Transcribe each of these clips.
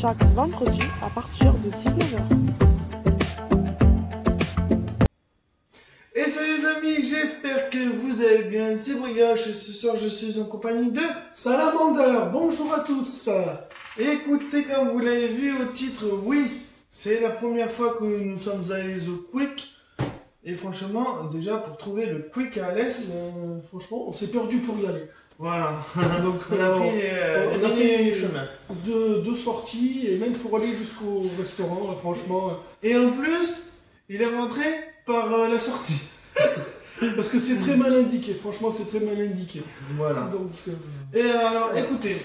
chaque vendredi à partir de 19 h. Et salut les amis, j'espère que vous allez bien, c'est Brioche et ce soir je suis en compagnie de Salamander, bonjour à tous. Écoutez, comme vous l'avez vu au titre, oui, c'est la première fois que nous sommes allés au Quick. Et franchement, déjà pour trouver le Quick à Alès, Franchement, on s'est perdu pour y aller. voilà, Donc on a pris on a fait chemin. deux sorties et même pour aller jusqu'au restaurant, franchement. Et en plus, il est rentré par la sortie. Parce que c'est très mal indiqué, franchement c'est très mal indiqué. Voilà. Donc, Et alors, ouais. écoutez,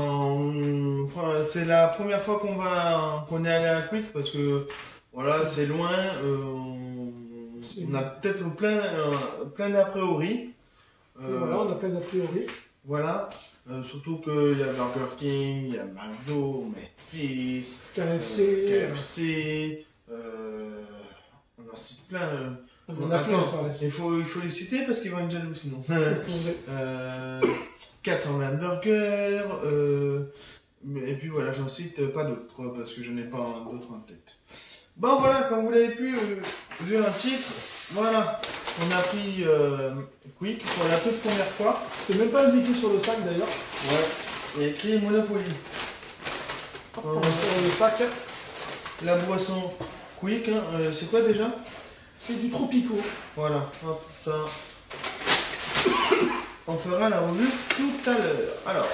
c'est la première fois qu'on est allé à Quick parce que voilà, c'est loin. On a peut-être plein d'a priori. Voilà, on a plein d'a priori. Voilà. Surtout qu'il y a Burger King, il y a McDo, Memphis, KFC. KFC. On en cite plein. On a plein ça. Il faut les citer parce qu'ils vont être jaloux sinon. 420 burgers. Et puis voilà, j'en cite pas d'autres parce que je n'ai pas d'autres en tête. Bon voilà, comme vous l'avez pu vu un titre, voilà, on a pris Quick pour la toute première fois. C'est même pas indiqué sur le sac d'ailleurs. Ouais, il y a écrit Monopoly. Sur le sac, La boisson Quick, hein, c'est quoi déjà? c'est du Tropico. Voilà, hop, ça. On fera la revue tout à l'heure. Alors.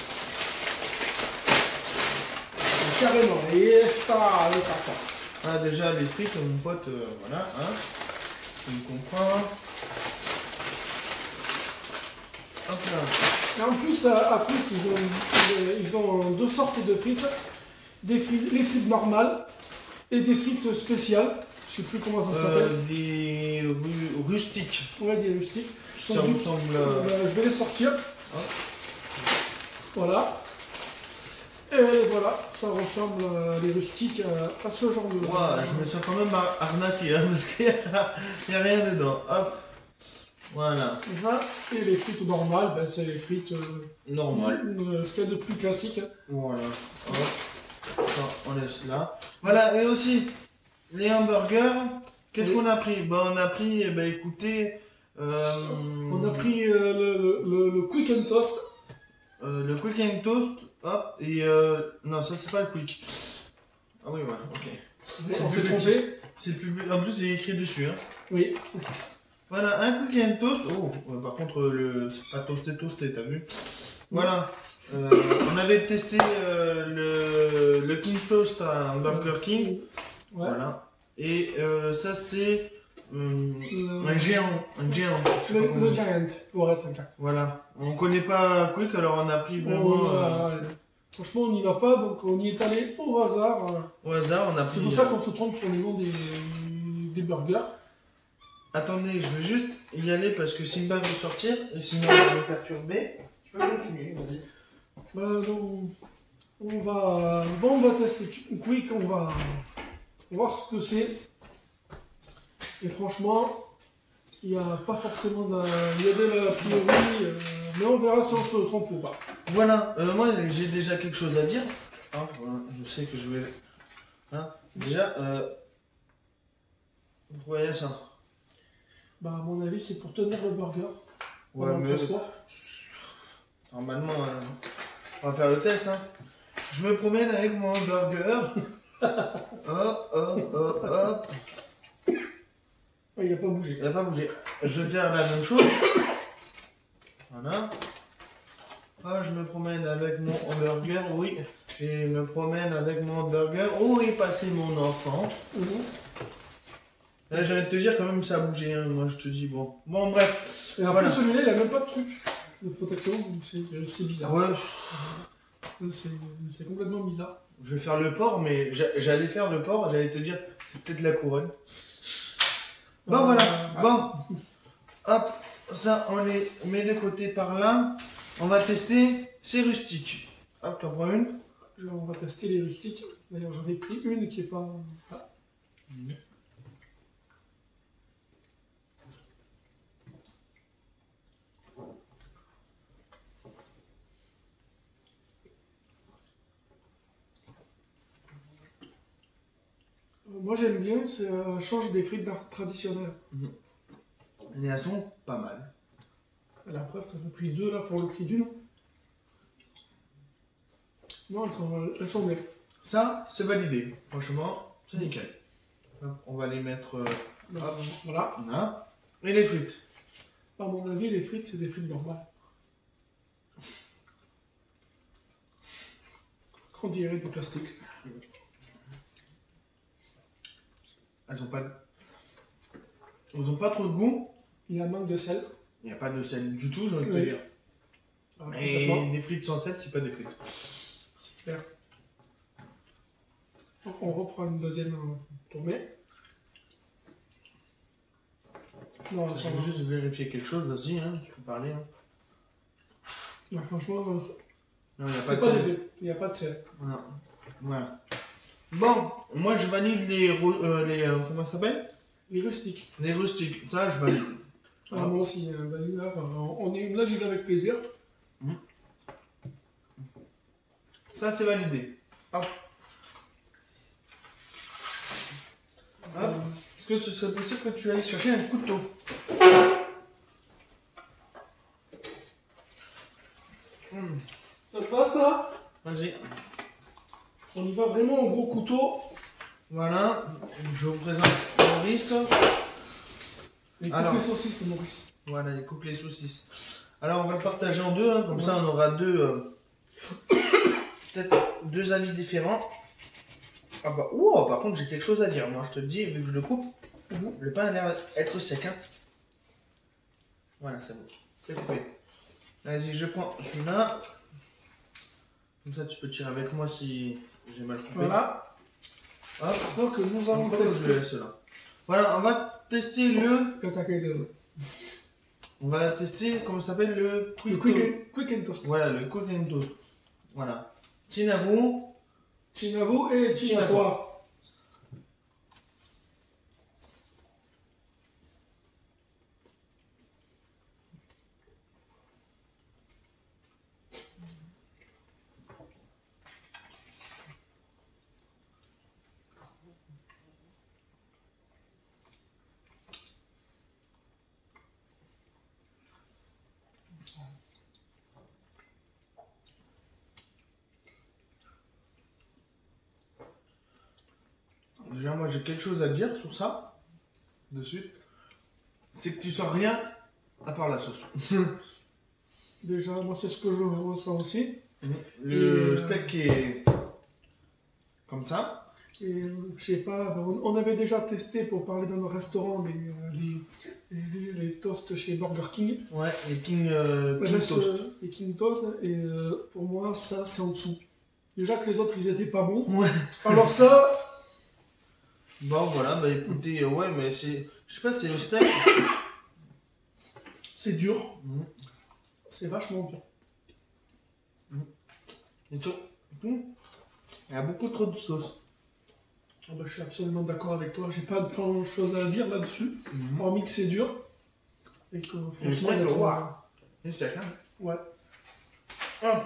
Carrément, et ça, le carton. Ah, déjà les frites, mon pote, voilà, hein. Tu me comprends. Hop là. Et en plus, à Quick, ils ont deux sortes de frites. Les frites normales et des frites spéciales. Je sais plus comment ça s'appelle. Des rustiques. On va dire rustiques. Ça ressemble à... Je vais les sortir. Ah. Voilà. Et voilà, ça ressemble les rustiques à ce genre de... Ouais, je me sens quand même arnaqué, hein, parce qu'il n'y a rien dedans. Hop. Voilà. Et les frites normales, ben, c'est les frites... Normal. Ce qu'il y a de plus classique. Voilà. Hop. Ça, on laisse là. Voilà, et aussi, les hamburgers, qu'est-ce qu'on a pris? Ben, on a pris, eh ben, écoutez... On a pris le Quick and Toast. Le Quick and Toast, hop, et non, ça c'est pas le Quick. Ah oui, voilà, ok. On s'est trompé. C'est plus... En plus, c'est écrit dessus, hein. Oui. Voilà, un Quick and Toast. Oh, par contre, c'est pas toasté, t'as vu? Voilà. On avait testé le King Toast à Burger King. Ouais. Voilà. Et ça, c'est un géant. Le Giant, pour être exact. Voilà. On connaît pas Quick, alors on a pris vraiment... Franchement, on n'y va pas, donc on y est allé au hasard. Au hasard, on a pris... C'est pour ça qu'on se trompe sur le nom des burgers. Attendez, je vais juste y aller parce que Simba veut sortir et sinon on va me perturber. Tu peux continuer, vas-y. Donc, on va tester Quick, on va voir ce que c'est. Et franchement, il n'y a pas forcément il y a de la priori, mais on verra si on se trompe ou pas. Voilà, moi j'ai déjà quelque chose à dire. Hein, voilà, je sais que je vais... Hein, déjà, vous voyez ça? Bah, à mon avis, c'est pour tenir le burger. Ouais, mais... Normalement, on va faire le test. Hein. Je me promène avec mon burger. Hop, hop, hop, hop. Il n'a pas bougé. Il n'a pas bougé. Je vais faire la même chose. Voilà. Ah, je me promène avec mon hamburger, oui. Et je me promène avec mon hamburger. Où est passé mon enfant? Là, j'ai envie de te dire quand même ça a bougé. Hein. Moi, je te dis bon. Bon, bref. Et après, celui-là, il n'a même pas de truc de protection, donc c'est bizarre. Ouais. C'est complètement bizarre. Je vais faire le porc, mais j'allais faire le porc, j'allais te dire, c'est peut-être la couronne. Bon, voilà. Bon. Hop. Ça, on les met de côté par là. On va tester ces rustiques. Hop, t'en prends une. On va tester les rustiques. D'ailleurs, j'en ai pris une qui est pas... Ah. Moi j'aime bien, ça change des frites traditionnelles. Et elles sont pas mal. Et la preuve, ça fait pris 2 là pour le prix d'une. Non, elles sont bien. Ça, c'est validé. Franchement, c'est nickel. Hop, on va les mettre Voilà. là. Et les frites. À mon avis, les frites, c'est des frites normales. On dirait du plastique. Elles ont pas trop de goût. Il y a un manque de sel. Il n'y a pas de sel du tout, j'ai envie de te Oui. dire. Ah, Et complètement. des frites sans sel, c'est pas des frites. C'est clair. Donc, on reprend une deuxième tournée. Non, Je veux juste vérifier quelque chose, vas-y, hein, tu peux parler. Hein. non, franchement, Non, il n'y a pas c'est de pas sel. des il n'y a pas de sel. Voilà. Bon, moi je valide comment ça s'appelle? Les rustiques. Les rustiques. Ça, je valide. Ah, moi aussi, là, là j'y vais avec plaisir. Ça, c'est validé. Hop. Hop. Est-ce que ce serait possible que tu ailles chercher un couteau? Ça te va ça? Vas-y. On y va vraiment en gros couteau. Voilà. Je vous présente Maurice. Les Alors. coupes saucisses, Maurice. Voilà, il coupe les saucisses. Alors, on va partager en deux, hein, comme ça on aura peut-être deux avis différents. Ah bah, ouh, par contre, j'ai quelque chose à dire. Moi, je te le dis, vu que je le coupe, le pain a l'air d'être sec. Hein. Voilà, c'est bon. C'est coupé. Vas-y, je prends celui-là. Comme ça, tu peux tirer avec moi si j'ai mal coupé. Voilà. Hop. Donc nous allons Encore, je le laisse là. Voilà, on va tester On va tester, comment ça s'appelle, le quick and toast. Voilà, le quick and toast. Voilà. Tinavo. Chinavo et Chinatoire. Déjà, moi, j'ai quelque chose à dire sur ça. De suite. C'est que tu sens rien à part la sauce. Déjà, moi c'est ce que je ressens aussi. Le steak est comme ça. Et je sais pas, on avait déjà testé pour parler dans nos restaurants les toasts chez Burger King. Ouais, les King, Ouais, King là, Toast. les King Toast, et pour moi, ça c'est en dessous. Déjà que les autres ils étaient pas bons. Ouais. Alors ça, Bon, voilà, bah écoutez, ouais, mais c'est. Je sais pas, c'est le steak. c'est dur. Mhm. C'est vachement dur. Et surtout, il y a beaucoup trop de sauce. Ah bah, je suis absolument d'accord avec toi. J'ai pas grand chose à dire là-dessus. Hormis que c'est dur. Et que Et le franchement, steak, il y a waouh. Et sec, hein. Ouais. Hop.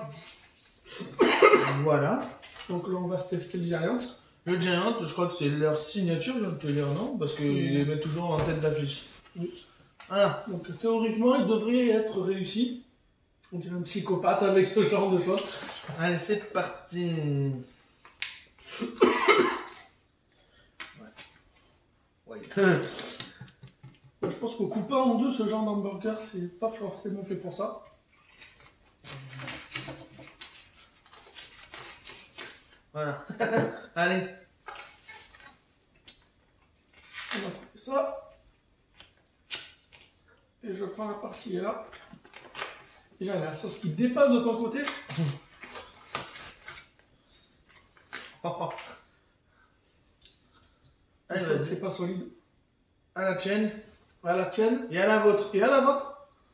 Voilà. Donc là, on va tester le Giant. Le Giant, je crois que c'est leur signature, je viens de te dire, non? Parce qu'ils les mettent toujours en tête d'affiche. Oui. Voilà. Donc théoriquement, il devrait être réussi. On dirait un psychopathe avec ce genre de choses. Allez, c'est parti. Ouais. Je pense qu'au couper en deux, ce genre d'hamburger, c'est pas forcément fait pour ça. Voilà. Allez. On va couper ça. Et je prends la partie qui est là. Déjà, la sauce qui dépasse de ton côté. Allez, Ça, vas-y. c'est pas solide. À la tienne À la tienne et à la vôtre. et à la vôtre.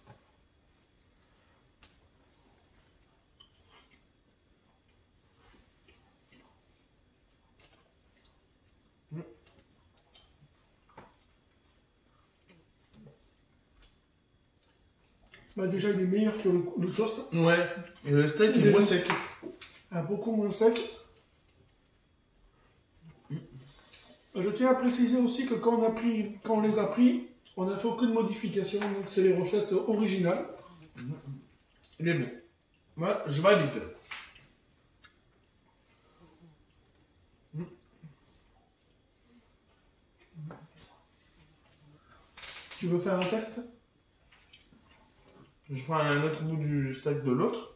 Bah déjà, il est meilleur que le toast. Ouais. Et le steak Il est est moins bon. sec. Beaucoup moins sec. Je tiens à préciser aussi que quand on les a pris, on n'a fait aucune modification, donc c'est les recettes originales. Il est bon. Moi, je valide. Tu veux faire un test? Je prends un autre bout du steak de l'autre.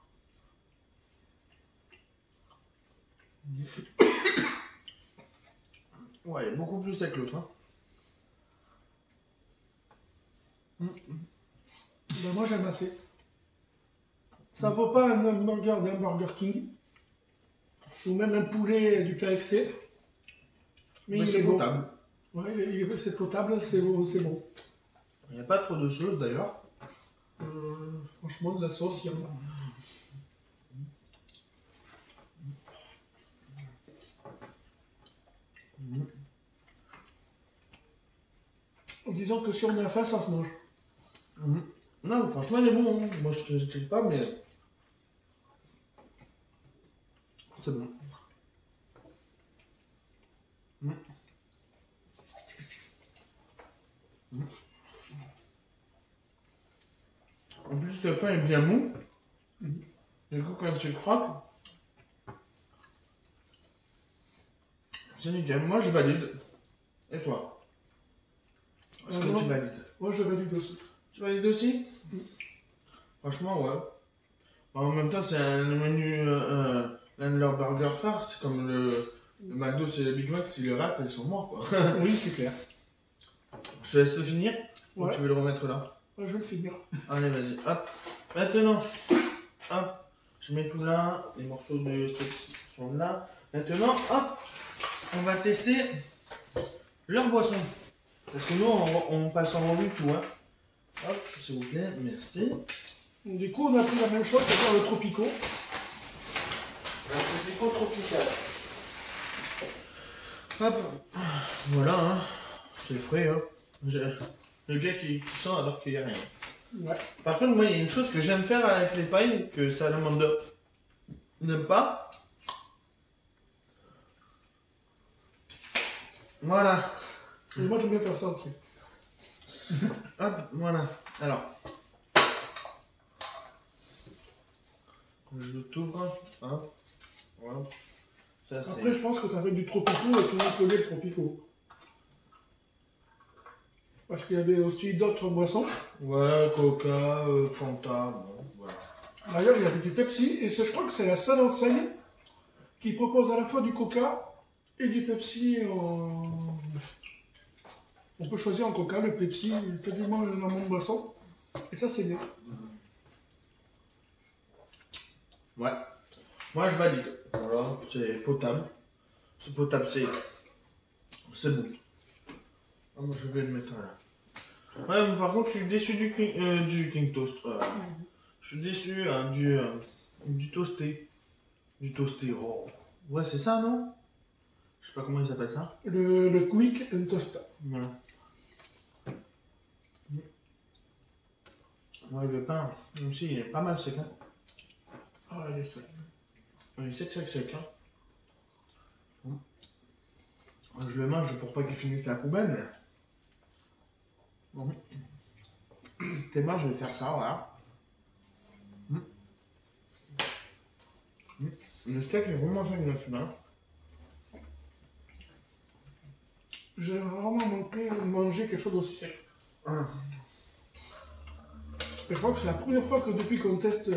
Ouais, il est beaucoup plus sec que l'autre. Hein. Ben moi j'aime assez. Ça vaut pas un hamburger d'un Burger King. Ou même un poulet du KFC. Mais il c'est est bon. potable. Ouais, c'est potable, c'est bon. Il n'y a pas trop de sauce d'ailleurs. Franchement, de la sauce, il y en a. Disons que si on a faim, ça se mange. Non, franchement, il est bon. Hein. Moi, je ne sais pas, mais. C'est bon. En plus, le pain est bien mou. Du coup, quand tu croques, c'est nickel. Moi, je valide. Et toi? Est-ce que tu valides? Moi, je valide aussi. Tu valides aussi? Franchement, ouais. En même temps, c'est un menu, l'un de leurs burgers phares. C'est comme le McDo, c'est le Big Mac. S'ils le ratent, ils sont morts, quoi. Oui, c'est clair. Je te laisse le finir. Ouais. Ou tu veux le remettre là? Je vais le finir. Allez, vas-y. Hop. Maintenant, hop. Je mets tout là. Les morceaux de steak sont là. Maintenant, hop. On va tester leur boisson. Parce que nous, on passe en revue tout. Hein. Hop, s'il vous plaît. Merci. Du coup, on a pris la même chose, c'est-à-dire le Tropico. Un Tropico tropical. Hop. Voilà, hein. C'est frais, hein. Le gars qui sent alors qu'il n'y a rien. Ouais. Par contre, moi, il y a une chose que j'aime faire avec les pailles, que Salamander n'aime pas. Voilà. Et moi, j'aime bien faire ça aussi. Hop, voilà. Alors. Je t'ouvre. Hop. Voilà. Ça, c'est... Après, je pense que tu avais du Tropico et tu appelais le Tropico. Parce qu'il y avait aussi d'autres boissons. Ouais, Coca, Fanta, bon, voilà. D'ailleurs, il y avait du Pepsi, et je crois que c'est la seule enseigne qui propose à la fois du Coca et du Pepsi. On peut choisir en Coca, le Pepsi, quasiment énormément de boissons. Et ça, c'est bien. Ouais. Moi, je valide. Voilà, c'est potable. C'est potable, c'est bon. Ah, moi, je vais le mettre là. Ouais, mais par contre, je suis déçu du King Toast. Je suis déçu hein, du toasté. Du toasté. Oh. Ouais, c'est ça, non? Je sais pas comment ils appellent ça. Le Quick and Toast. Voilà. Ouais, le pain, même si il est pas mal sec. Hein. Ah, il est sec. Il est sec. Hein. Je le mange pour pas qu'il finisse la poubelle, mais... Bon. T'es marre, je vais faire ça, voilà. Le steak est vraiment sec là-dessus. J'ai vraiment manqué de manger quelque chose d'aussi sec. Je crois que c'est la première fois que depuis qu'on teste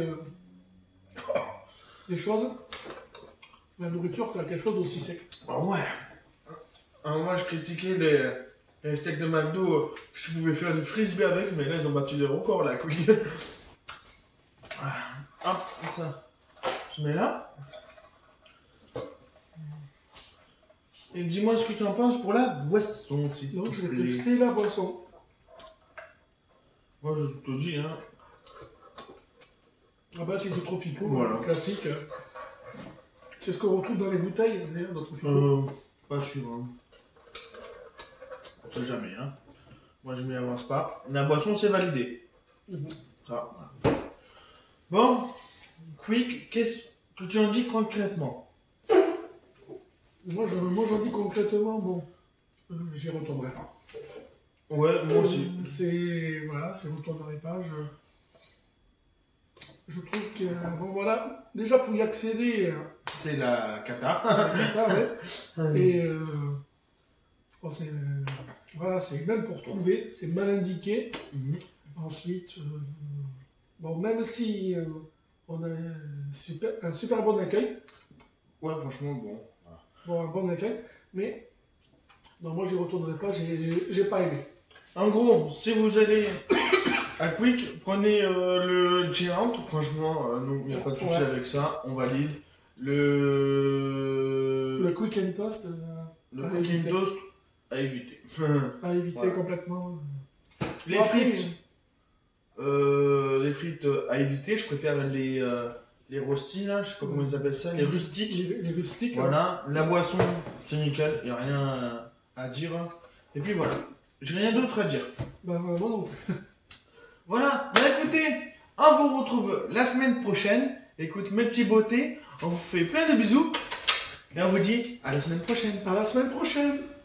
des choses, la nourriture, qu'il y a quelque chose d'aussi sec. Ah ouais. Alors moi je critiquais les steaks de McDo, je pouvais faire du frisbee avec, mais là ils ont battu des records là, quoi. Hop, ça. Je mets là. Et dis-moi ce que tu en penses pour la boisson, s'il Donc te je vais plaît. tester la boisson. Moi je te dis, hein. Ah bah c'est du Tropico, Voilà. classique. C'est ce qu'on retrouve dans les bouteilles, d'ailleurs, de Tropico. Pas sûr, hein. On sait jamais, hein. Moi je m'y avance pas. La boisson c'est validé. Ça, voilà. Bon, Quick, qu'est-ce que tu en dis concrètement? Moi, je dis concrètement, bon, j'y retournerai pas. Ouais, moi aussi. Voilà, j'y retournerai pas. Je trouve que, bon voilà, déjà pour y accéder, C'est la cata. c'est ça, ouais. Et bon, voilà, c'est même pour trouver, c'est mal indiqué. Mhm. Ensuite, bon, même si on a un super bon accueil, Ouais, franchement, bon. bon, un bon accueil, mais non, moi j'y retournerai pas, j'ai pas aimé. En gros, si vous allez à Quick, prenez le Giant. Franchement, il n'y a pas de souci Ouais. avec ça. On valide. Le quick and toast Le à Quick and éviter. Toast à éviter. À éviter Voilà. complètement. Les Bon, après, frites à éviter, je préfère les rostis, là, je sais pas comment ils appellent ça, les rustiques. les rustiques. Voilà, la boisson, c'est nickel, il n'y a rien à dire. Et puis voilà, j'ai rien d'autre à dire. Ben, moi non. Voilà, bah écoutez, on vous retrouve la semaine prochaine. Écoute, mes petits beautés, on vous fait plein de bisous. Et on vous dit à la semaine prochaine. À la semaine prochaine.